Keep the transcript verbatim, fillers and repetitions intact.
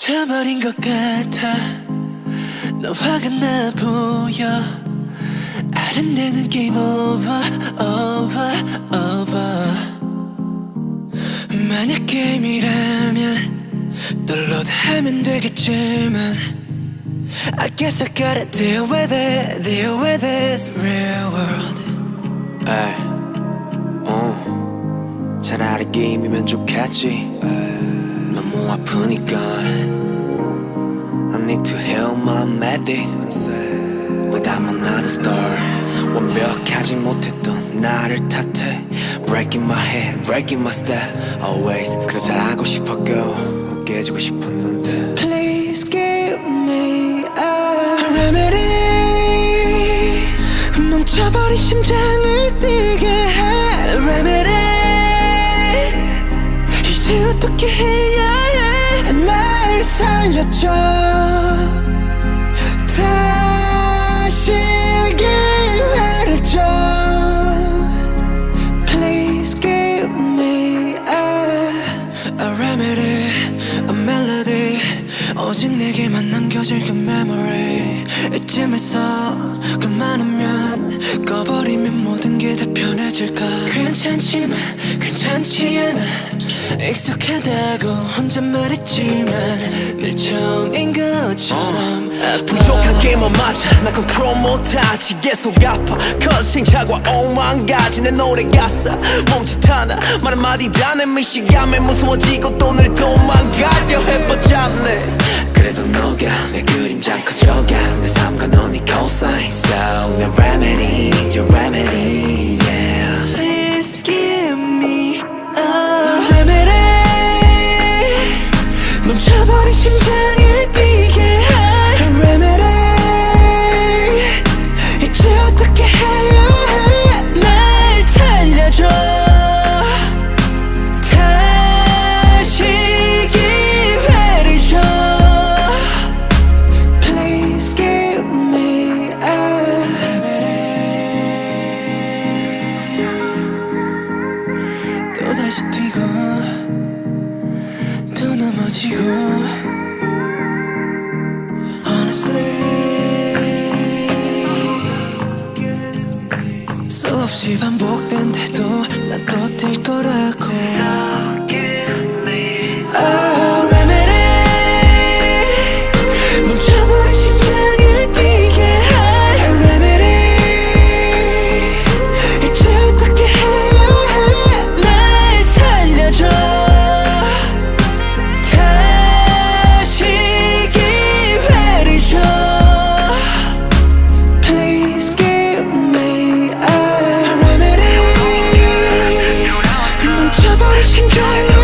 멈춰버린 것 같아. 너 화가 나 보여. 아른대는 게임 오버 오버 오버. 만약 게임이라면 널로도 하면 되겠지만 I guess I gotta deal with it, deal with this real world. 에이, 어, 차라리 게임이면 좋겠지. 너무 아프니까 I need to heal my medic without another star. 완벽하지 못했던 나를 탓해. Breaking my head, breaking my step always. 그저 잘하고 싶었고 깨지고 싶었는데 Please give me a remedy. 멈춰버린 심장을 뛰게 해 remedy. 이제 어떻게 해야 해. 날 살려줘. 다시 기회를 줘. Please give me a, a remedy, a melody. 오직 내게만 남겨질 그 memory. 이쯤에서 그만하면 꺼버리면 모든 게 다 편해질까. 괜찮지만 괜찮지 않아. 익숙하다고 혼잣말했지만 늘 처음인 것처럼 아파. 부족한 게임은 맞아. 나 컨트롤 못하지. 계속 아파. 컷생차과 오만 가지 내 노래 가사 멈칫하나 말 한마디 다 내 미시감에 무서워지고 또 늘 도망가려 해뻗잡네. 그래도 너가 내 그림자 커져가. 내 삶과 넌 네 cosign. So 내 remedy, your remedy, yeah. Please give me a remedy. 멈춰버린 심장을 뛰게 해 remedy. 이제 어떻게 해야 해. 날 살려줘. 다시 기회를 줘. Please give me a remedy. 또다시 뛰고 또 넘어지고. Honestly 수없이 반복된데도 난 또 뛸 거라고. So give me a remedy. 멈춰버린 심장을 뛰게 해 remedy. 이제 어떻게 해야 해. 날 살려줘. 다시 기회를 줘. Please give me a remedy. 멈춰버린 심장을